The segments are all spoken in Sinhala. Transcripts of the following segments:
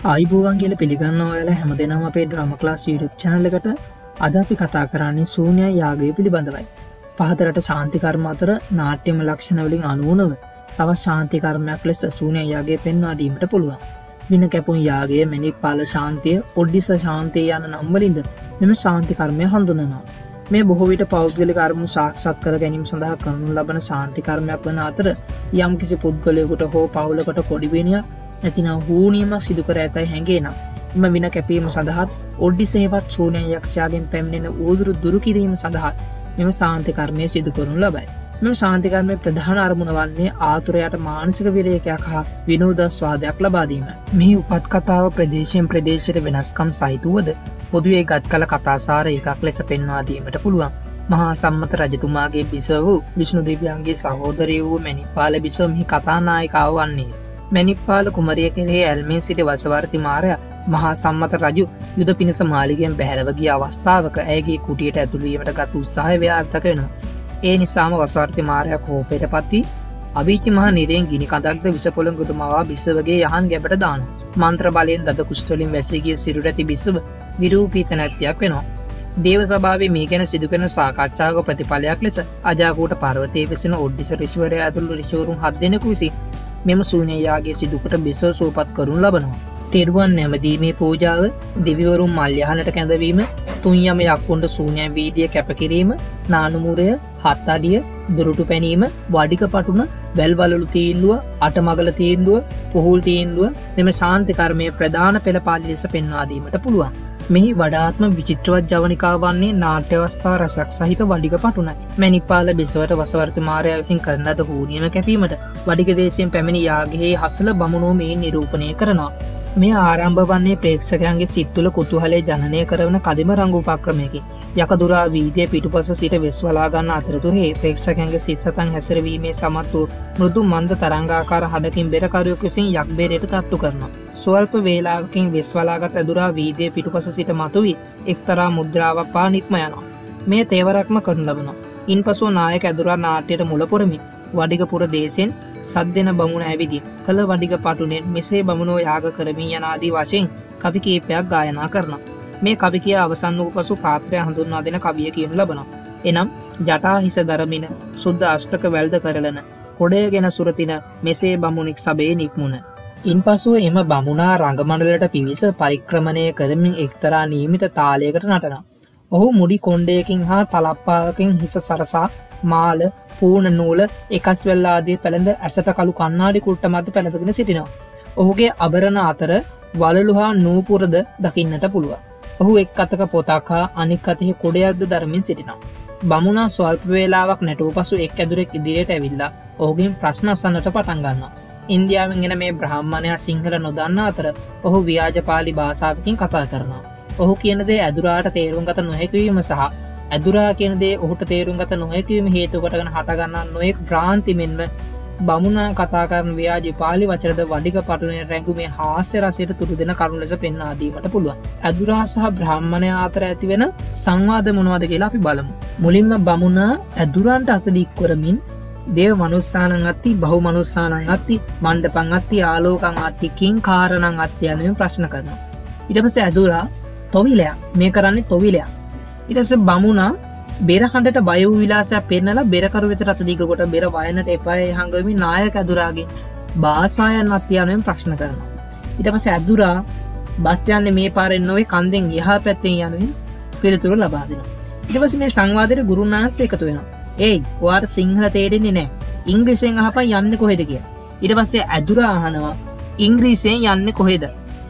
ආයිබෝවන් කියල පිළිගන්න ඔයාලා හැමදෙනම අපේ ඩ්‍රාම ක්ලාස් YouTube channel එකට අද අපි කතා කරන්නේ ශූන්‍ය යාගය පිළිබඳවයි. පහතරට ශාන්ති කර්ම අතර නාට්‍යම ලක්ෂණ වලින් අනුවනව තවත් ශාන්ති කර්මයක් ලෙස ශූන්‍ය යාගය පෙන්වා දීමට පුළුවන්. වින කැපුම් යාගය, මණිපාල ශාන්තිය, ඔඩ්ඩිස ශාන්තිය යන නම් වලින්ද මෙම ශාන්ති කර්මය හඳුන්වනවා. මේ බොහෝ විට පෞද්ගලික කර්ම සාක්ෂාත් කර ගැනීම සඳහා කරනු ලබන ශාන්ති කර්මයක් වන අතර යම්කිසි පුද්ගලයෙකුට හෝ පවුලකට කොඩි වෙනියක් නැතිනම් හූනියමක් සිදු කර ඇතැයි හැඟේනම් එම වින කැපීම සඳහාත් ඔඩ්ඩිසේවත් ශූන්‍ය යක්ෂයාගෙන් පැමිණෙන ඌදුරු දුරු කිරීම සඳහා මෙම ශාන්ති කර්මය සිදු කරනු ලබයි. මෙම ශාන්ති කර්මයේ ප්‍රධාන අරමුණ වන්නේ ආතුරයට මානසික විරේකයක් හා විනෝදාස්වාදයක් ලබා දීම. මෙහි උපත් කතාව ප්‍රදේශයෙන් ප්‍රදේශයට වෙනස්කම් සහිතවද පොදුවේ ගත් කළ කතාසාර එකක් ලෙස පෙන්වා දීමට පුළුවන්. මහා සම්මත රජතුමාගේ බිසව වූ විෂ්ණු දෙවියන්ගේ සහෝදරය වූ මණිපාල බිසව මෙහි කතානායිකාව වන්නේ. මණිපාල කුමරිය කෙරෙහි ඇල්මෙන් සිටි වසවර්ති මාරයා මහා සම්මත රජු යුද පිණිස මාලිගයෙන් බැහැරව ගිය අවස්ථාවක ඇයගේ කුටියට ඇතුළු වීමට ගත් උත්සාහය ව්‍යාර්ථක වෙනවා. ඒ නිසාම වසවර්ති මාරයා කෝපයට පත් වී අවීචි මහ නිරයෙන් ගිනි කඳක්ද විස පොළඟුද මවා බිසවගේ යහන් ගැබට දානවා. මන්ත්‍ර බලයෙන් දද කුෂ්ඨ වලින් වැසී ගිය සිරුර ඇති බිසව විරූපීත නැත්තියක් වෙනවා. දේව සභාවේ මේ ගැන සිදු කරන සාකච්ඡාවක ප්‍රතිඵලයක් ලෙස අජාකූට පර්වතයේ වෙසෙන ඔඩ්ඩිස ඍෂිවරයා ඇතුළු ඍෂිවරුන් 7 දෙනෙකු විසින් මෙම ශූන්‍ය යාගයේ සිදුකොට බිසව සූපත් කරනු ලබනවා. තෙරුවන් නැමදීමේ පූජාව, දෙවිවරුන් මල් යහනට කැඳවීම, තුන් යම යක්කුන්ට ශූන්‍ය වීදිය කැපකිරීම, නානුමුරය, හත් අඩිය, දොරටු පැනීම, වඩික පටුන, වැල්වලලු තීන්දුව, අටමගල තීන්දුව, පුහුල් තීන්දුව මෙම ශාන්ති කර්මයේ ප්‍රධාන පෙළපාලි ලෙස පෙන්වා දීමට පුළුවන්. මෙහි වඩාත්ම විචිත්‍රවත් ජවනිකාව වන්නේ නාට්‍ය අවස්ථා රසක් සහිත වඩික පටුනයි. මණිපාල බිසවට වසවර්ති මාරයා විසින් කරන ලද හූනියම කැපීමට වඩික දේශයෙන් පැමිණි යාගයේ හසල බමුණෝ මේ නිරූපණය කරනවා. මේ ආරම්භ වන්නේ ප්‍රේක්ෂකයන්ගේ සිත් තුළ කුතුහලය ජනනය කරන කදිම රංගු උපක්‍රමයකි. යකදුරා වීදියේ පිටුපස සිට වෙස්වලා ගන්න අතරතුරේ ප්‍රේක්ෂකයන්ගේ සිත් සතන් හැසිරවීමේ සමත් වූ මෘදු මන්ද තරංගාකාර හඩකින් බෙරකරුවෙකු විසින් යක් බෙරයට තට්ටු කරනවා. ස්වල්ප වේලාවකින් වෙස්වලාගත් ඇදුරා වීදියේ පිටුපස සිට මතුවී එක්තරා මුද්‍රාවක් පා නික්ම යනවා. මේ තේවරක්ම කරනු ලබනවා. ඉන්පසු නායක ඇදුරා නාට්‍යයට මුල පුරමින් වඩිකපුර දේශෙන් සද්දෙන බමුණ ඇවිදින් කළ වඩික පටුනෙන් මෙසේ බමුණෝ යාග කරමින් යන ආදී වශයෙන් කවි කීපයක් ගායනා කරනවා. මේ කවි කියා අවසන් වූ පසු පාත්‍රය හඳුන්වා දෙන කවිය කියනු ලබනවා. එනම් ජටා හිස දරමින සුද්ධ අෂ්ටක වැල්ද කරලන කොඩයගෙන සුරතින මෙසේ බමුණෙක් සබේ නික්මුණ. ඉන්පසුව එම බමුණා රංගමණ්ඩලයට පිවිස පරික්‍රමණය කරමින් එක්තරා නියමිත තාලයකට නටනවා. ඔහු මුඩි කොණ්ඩයකින් හා තලප්පාවකින් හිස සරසා මාල, පූර්ණ නූල, එකස් වැල් ආදී පැළඳ ඇසට කළු කණ්ණාඩි කුට්ට මත පැළඳගෙන සිටිනවා. ඔහුගේ අබරණ අතර වලලු හා නූපුරද දකින්නට පුළුවන්. ඔහු එක් අතක පොතක් හා අනික් අතෙහි කුඩයක්ද දරමින් සිටිනවා. බමුණා ස්වල්ප වේලාවක් නැටුව පසු එක් ඇදුරෙක් ඉදිරියට ඇවිල්ලා ඔහුගෙන් ප්‍රශ්න අසන්නට පටන් ගන්නවා. ඉන්දියාවෙන් එන මේ බ්‍රාහ්මණයා සිංහල නොදන්නා අතර ඔහු ව්‍යාජ පාලි භාෂාවකින් කතා කරනවා. ඔහු කියන දේ ඇදුරාට තේරුම් ගත නොහැකි වීම සහ ඇදුරා කියන දේ ඔහුට තේරුම් ගත නොහැකි වීම හේතු කොටගෙන හටගන්නා නොයෙක් භ්‍රාන්ති මෙන්ම බමුණා කතා කරන ව්‍යාජ පාලි වචනද වඩික පටුනේ රැඟුමේ හාස්‍ය රසයට තුරු දෙන කරුණු ලෙස පෙන්වා දීමට පුළුවන්. ඇදුරා සහ බ්‍රාහ්මණයා අතර ඇතිවෙන සංවාද මොනවද කියලා අපි බලමු. මුලින්ම බමුණා ඇදුරන්ට අත දික් කරමින් දේව මනුස්සානං අත්ති, බහු මනුස්සානං අත්ති, මණ්ඩපං අත්ති, ආලෝකං අත්ති, කිං කාරණං අත්ති යන ප්‍රශ්න කරනවා. ඊට පස්සේ ඇදුරා තොවිලයක් මේ කරන්නේ තොවිලයක්. ඊට පස්සේ බමුණා බෙර හඬට බය වූ විලාසයක් පෙන්නලා බෙරකරු වෙත රත දිග කොට බෙර වයනට එපාය හංගමින් නායක ඇදුරාගෙන් භාෂායන් අත්ති යන ප්‍රශ්න කරනවා. ඊට පස්සේ ඇදුරා බස් යන්නේ මේ පාරෙන් නොවේ කන්දෙන් එහා පැත්තෙන් යනුවෙන් පිළිතුරු ලබා දෙනවා. ඊට පස්සේ මේ සංවාදයට ගුරුන් වහන්සේ එකතු වෙනවා. ඒයි ඔයාට සිංහල තේරෙන්නේ නැහැ. ඉංග්‍රීසියෙන් අහපන් යන්නේ කොහෙද කියලා. ඊට පස්සේ ඇදුරා අහනවා ඉංග්‍රීසියෙන් යන්නේ කොහෙද?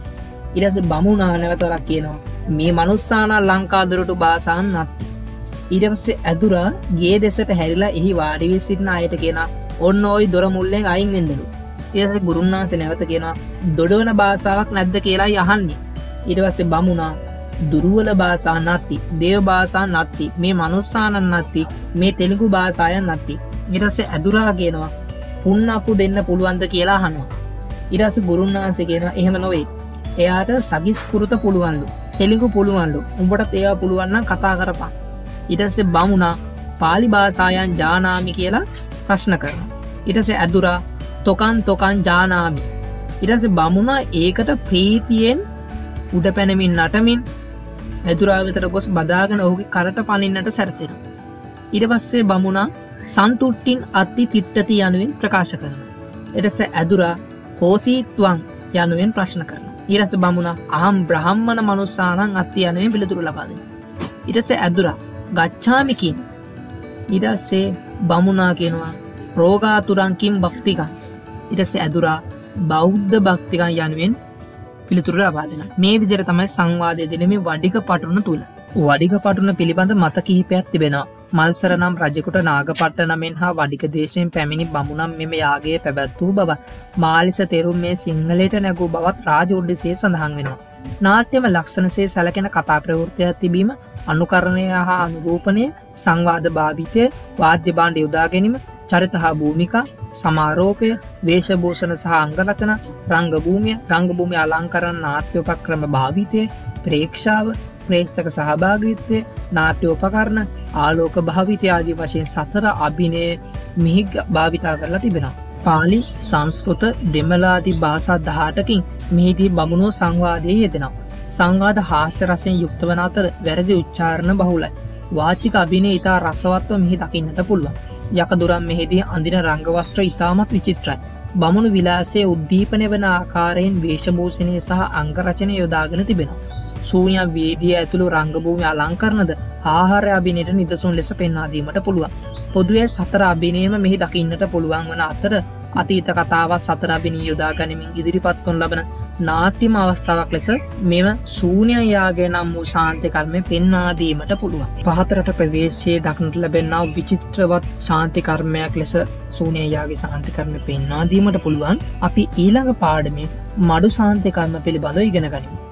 ඊට පස්සේ බමුණා නැවතලා කියනවා මේ මනුස්සානා ලංකා දොරටු භාෂාන් නැත්ති. ඊට පස්සේ ඇදුරා ගේ දෙසට හැරිලා එහි වාඩි වී සිටින අයට කියනවා ඔන්න ওই දොර මුල්ලෙන් අයින් වෙන්නලු. ඊට පස්සේ ගුරුන් වහන්සේ නැවත කියනවා දොඩවන භාෂාවක් නැද්ද කියලායි අහන්නේ. ඊට පස්සේ බමුණා දුර්වල භාෂා නැත්ති, දේව භාෂා නැත්ති, මේ මනුස්සානන් නැත්ති, මේ තෙලුගු භාෂායන් නැත්ති. ඊට පස්සේ ඇදුරා කියනවා පුන්නපු දෙන්න පුළුවන්ද කියලා අහනවා. ඊට පස්සේ ගුරුන් වහන්සේ කියනවා එහෙම නොවේ. එයාට සගිස් කුරුත පුළුවන්ලු, තෙලුගු පුළුවන්ලු, උඹටත් ඒවා පුළුවන් නම් කතා කරපන්. ඊට පස්සේ බමුණා පාලි භාෂායන් ජානාමි කියලා ප්‍රශ්න කරනවා. ඊට පස්සේ ඇදුරා තොකන් ජානාමි ඊට පස්සේ බමුණා ඒකට ප්‍රීතියෙන් උඩ පැනමින් නටමින් ඇදුරා වෙතට ගොස් බදාගෙන ඔහුගේ කරට පනින්නට සැරසෙනවා. ඊට පස්සේ බමුණා සන්තුට්ටින් අත්ති තිට්ඨති යනුවෙන් ප්‍රකාශ කරනවා. ඊට පස්සේ ඇදුරා කෝසීත්වං යනුවෙන් ප්‍රශ්න කරනවා. ඊට පස්සේ බමුණා අහම් බ්‍රාහ්මණ මනුස්සානං අත්ති යනුවෙන් පිළිතුරු ලබා දෙනවා. ඊට පස්සේ ඇදුරා ගච්ඡාමි කියන. ඊට පස්සේ බමුණා කියනවා රෝගාතුරං කිම් භක්තිකං. ඊට පස්සේ ඇදුරා බෞද්ධ භක්තිකං යනුවෙන් පිළිතුරු ලබා දෙනවා. මේ විදිහට තමයි සංවාදය දෙන්නේ වඩික පටුන තුල. වඩික පටුන පිළිබඳ මත කිහිපයක් තිබෙනවා. මල්සර නම් රජෙකුට නාගපට්ට නමෙන් හා වඩික දේශයෙන් පැමිණි බමුණන් මෙම යාගයේ පැවැත්වූ බවත් මාලිස තෙරුම් මේ සිංහලයට නැගූ බවත් රාජෝඩ්ඩිසේ සඳහන් වෙනවා. නාට්‍යම ලක්ෂණසේ සැලකෙන කතා ප්‍රවෘත්තියක් තිබීම, අනුකරණය හා අනුරූපණය, සංවාද භාවිතය, වාද්‍ය භාණ්ඩ යොදා ගැනීම, චරිත හා භූමිකා, සමාරෝපය, වේශභූෂණ සහ අංගරචන, රංගභූමිය අලංකරණ නාට්‍යෝපක්‍රම භාවිතය, ප්‍රේක්ෂාව, ප්‍රේක්ෂක සහභාගීත්වය, නාට්‍යෝපකරණ, ආලෝක භාවිතය ආදී වශයෙන් 4 අභිනය මෙහි භාවිතා කරලා තිබෙනවා. පාලි, සංස්කෘත, දෙමළ ආදී භාෂා 18කින් මෙහිදී බමුණෝ සංවාදයේ යෙදෙනවා. සංවාද හාස්‍ය රසයෙන් යුක්ත වන අතර වැරදි උච්චාරණ බහුලයි. වාචික අභිනය ඉතා රසවත්ව මෙහි දකින්නට පුළුවන්. යකදුරන් මෙහිදී අඳින රංගවස්ත්‍ර ඉතාමත් විචිත්‍රයි. බමුණු විලාසයේ උද්දීපනය වන ආකාරයෙන් වේශභූෂණය සහ අංගරචනය යොදාගෙන තිබෙනවා. ශූන්‍ය වේදිය ඇතුළු රංගභූමි අලංකරණද ආහාර අභිනයට නිදසුන් ලෙස පෙන්වා දීමට පුළුවන්. පොදුවේ 4 අභිනයම මෙහි දකින්නට පුළුවන් වන අතර අතීත කතාවක් 4 අභිනය යොදා ගනිමින් ඉදිරිපත් කරන ලබන නාට්‍යම අවස්ථාවක් ලෙස මෙම ශූන්‍ය යාගය නම් වූ ශාන්ති කර්මය පෙන්වා දීමට පුළුවන්. පහතරට ප්‍රදේශයේ දක්නට ලැබෙනා විචිත්‍රවත් ශාන්ති කර්මයක් ලෙස ශූන්‍ය යාගයේ ශාන්ති කර්මය පෙන්වා දීමට පුළුවන්. අපි ඊළඟ පාඩමේ මඩු ශාන්ති කර්ම පිළිබඳව ඉගෙන ගනිමු.